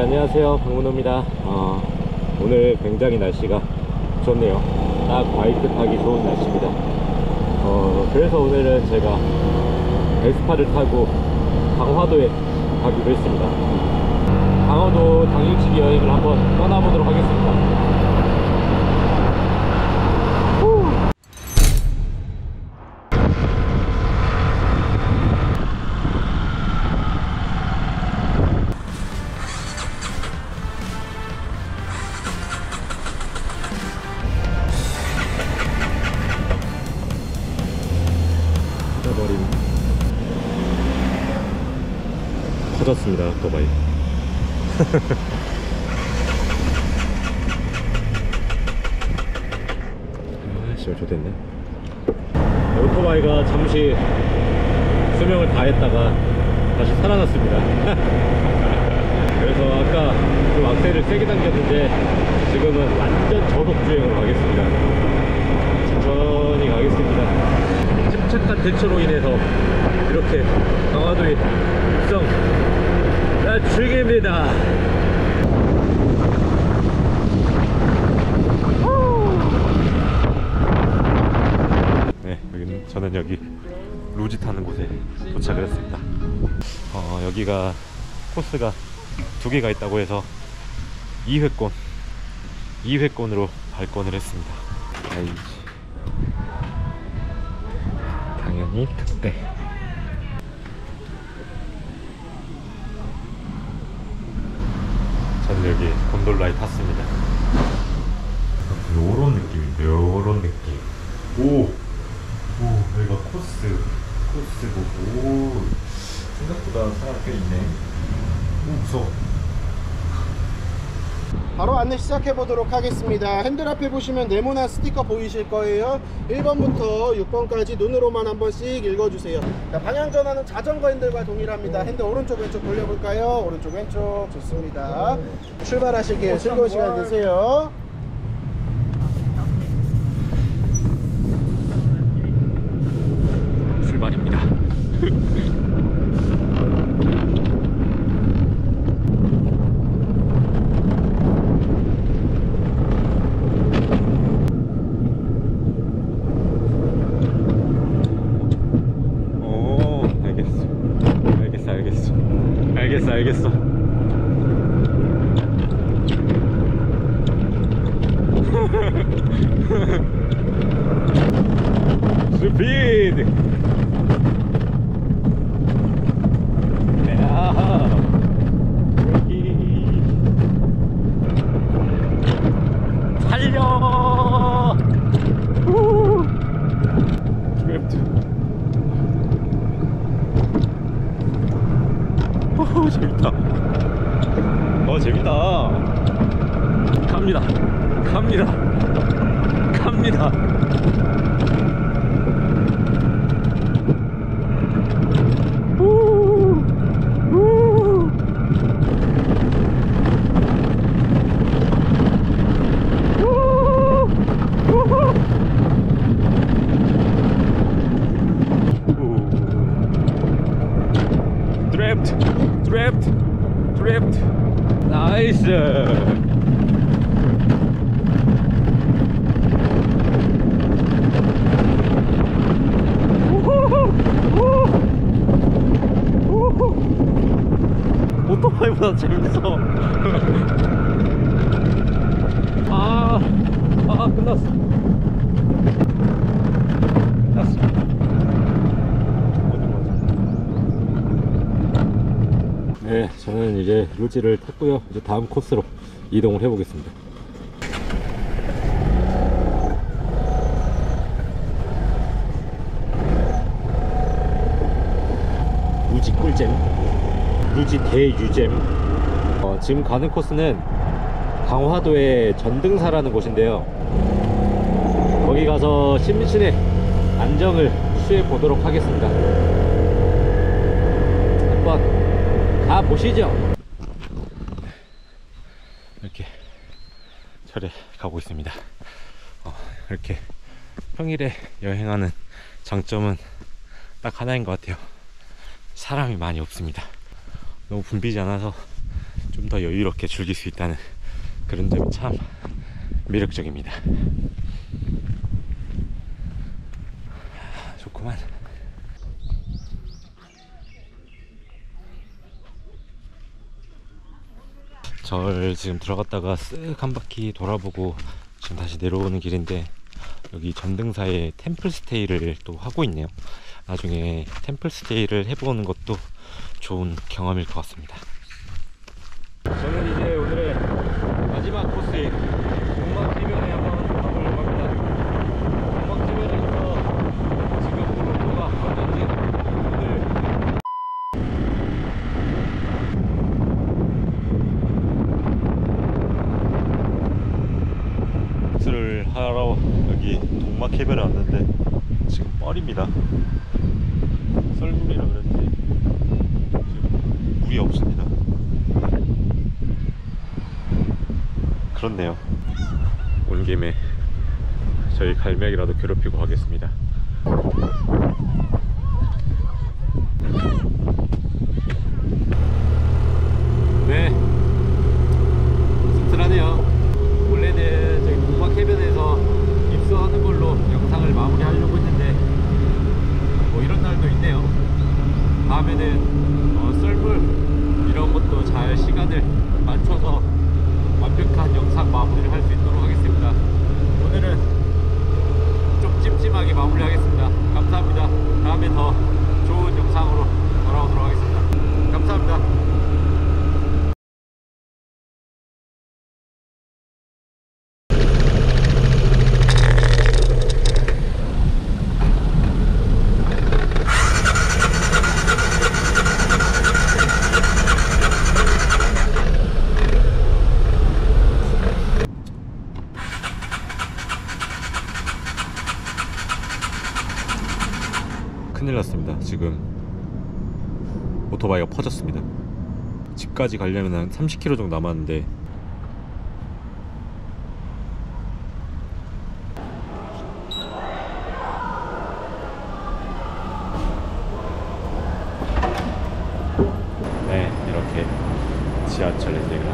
안녕하세요, 박문호입니다. 오늘 굉장히 날씨가 좋네요. 딱 바이크 타기 좋은 날씨입니다. 그래서 오늘은 제가 베스파를 타고 강화도에 가기로 했습니다. 강화도 당일치기 여행을 한번 떠나보도록 하겠습니다. 터졌습니다, 오토바이. 씨발 좋댔네. 오토바이가 잠시 수명을 다했다가 다시 살아났습니다. 그래서 아까 좀 악셀을 세게 당겼는데 지금은 완전 저속 주행으로 가겠습니다. 천천히 가겠습니다. 침착한 대처로 인해서 이렇게 강화도의 육성 즐깁니다. 네, 저는 여기 루지 타는 곳에 도착을 했습니다. 여기가 코스가 두 개가 있다고 해서 2회권으로 발권을 했습니다. 아이지, 당연히 특대. 저는 여기 곤돌라에 탔습니다. 요런 느낌인데, 요런 느낌. 오, 여기가 코스고, 오, 생각보다 사람 꽤 있네. 오, 무서워. 바로 안내 시작해 보도록 하겠습니다. 핸들 앞에 보시면 네모난 스티커 보이실 거예요. 1번부터 6번까지 눈으로만 한 번씩 읽어주세요. 자, 방향 전환은 자전거 핸들과 동일합니다. 핸들 오른쪽 왼쪽 돌려볼까요? 오른쪽 왼쪽. 좋습니다. 출발하실게요. 즐거운 시간 되세요. 출발입니다. 알겠어. 스피드. 야하. 여기. 달려. 드래프트. 재밌다. 재밌다. 갑니다. 드래프트. 나이스. 오토바이보다 재밌어. 끝났어. 네, 저는 이제 루지를 탔고요. 이제 다음 코스로 이동을 해보겠습니다. 루지 꿀잼, 루지 대유잼. 지금 가는 코스는 강화도의 전등사라는 곳인데요. 거기 가서 심신의 안정을 취해 보도록 하겠습니다. 한번 가보시죠. 이렇게 절에 가고 있습니다. 이렇게 평일에 여행하는 장점은 딱 하나인 것 같아요. 사람이 많이 없습니다. 너무 붐비지 않아서 좀 더 여유롭게 즐길 수 있다는 그런 점이 참 매력적입니다. 좋구만. 절 지금 들어갔다가 쓱 한 바퀴 돌아보고 지금 다시 내려오는 길인데, 여기 전등사에 템플스테이를 또 하고 있네요. 나중에 템플스테이를 해보는 것도 좋은 경험일 것 같습니다. 저는 이제 오늘의 마지막 코스인 동막해변에 한번 가보려고 합니다. 동막해변에서 지금 오른도가 어떤지 오늘 코스를 하러 여기 동막해변에 왔는데 지금 뻘입니다. 썰물이라 그런지 지금 물이 없습니다. 그렇네요. 온 김에 저희 갈매기라도 괴롭히고 가겠습니다. 네, 씁쓸하네요. 원래는 저희 동막해변에서 입수하는 걸로 영상을 마무리하려고 했는데 뭐 이런 날도 있네요. 다음에는 썰물 이런 것도 잘 시간을 맞춰서 완벽한 영상 마무리를 할 수 있도록 하겠습니다. 오늘은 좀 찜찜하게 마무리하겠습니다. 감사합니다. 다음에 더 좋은 영상으로 돌아오도록 하겠습니다. 감사합니다. 큰일 났습니다. 지금 오토바이가 퍼졌습니다. 집까지 가려면 한 30km 정도 남았는데 네, 이렇게 지하철 렌즈가